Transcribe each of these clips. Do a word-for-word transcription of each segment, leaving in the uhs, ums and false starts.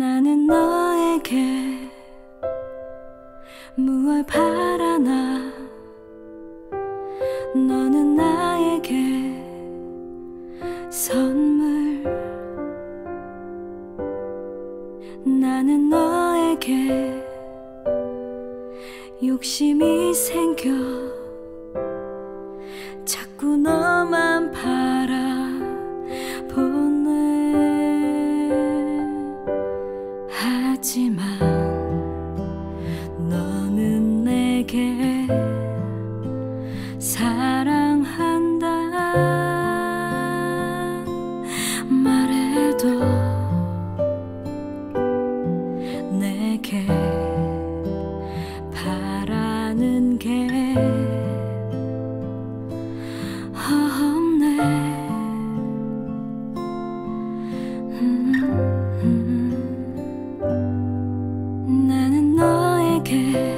나는 너에게 무얼 바라나. 너는 나에게 선물. 나는 너에게 욕심이 생겨 자꾸 너만 바라보네. 하지만 너는 내게 사랑한다 말해도 내게 바라는 게 없네. 음, 음. 나는 너에게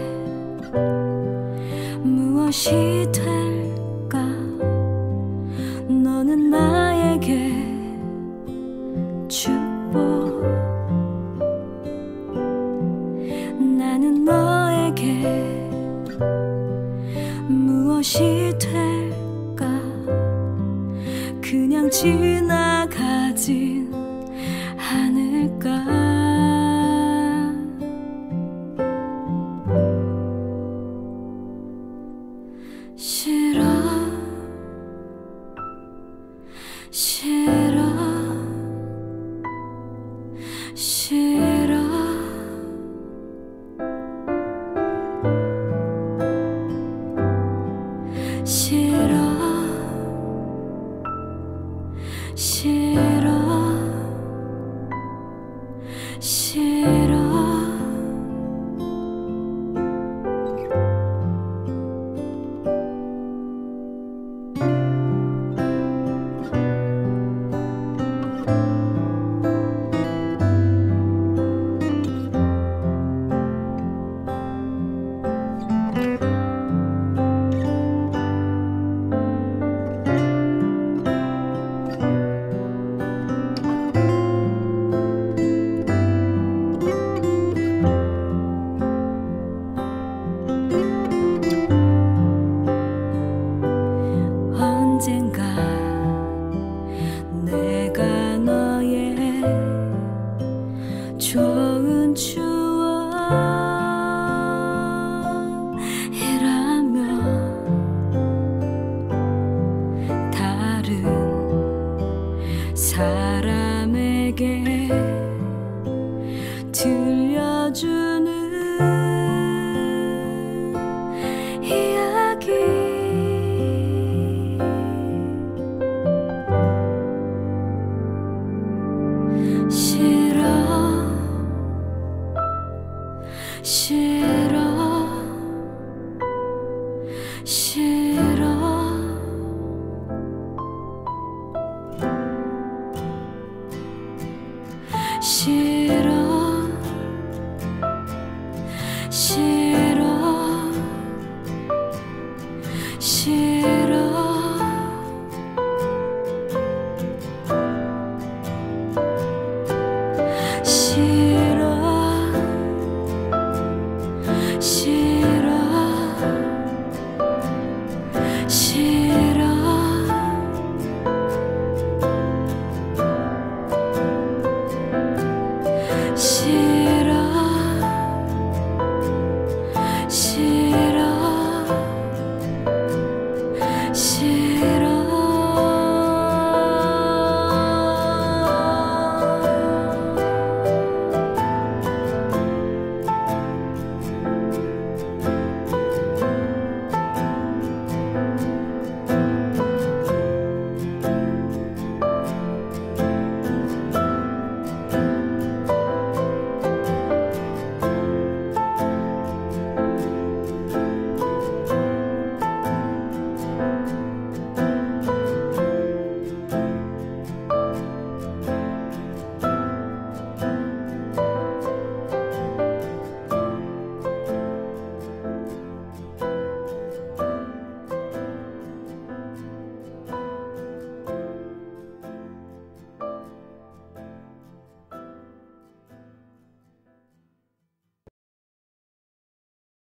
무엇이 될까. 너는 나에게 축복. 나는 너에게 무엇이 될까. 그냥 지나가진 않을까. 싫어 싫어 싫어. 싫어 싫어 싫어. 언젠가 내가 너의 좋은 추억이라면 다른 사람에게 들려주는 이야기. 싫어 싫어 싫어 싫어.